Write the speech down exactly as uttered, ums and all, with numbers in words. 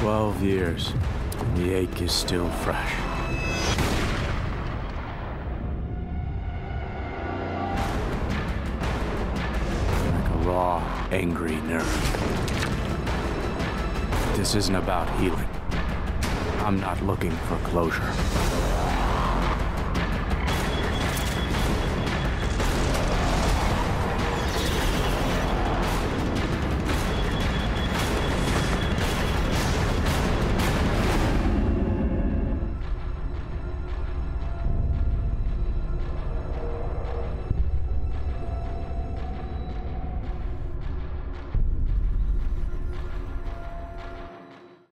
Twelve years, and the ache is still fresh. Like a raw, angry nerve. This isn't about healing. I'm not looking for closure.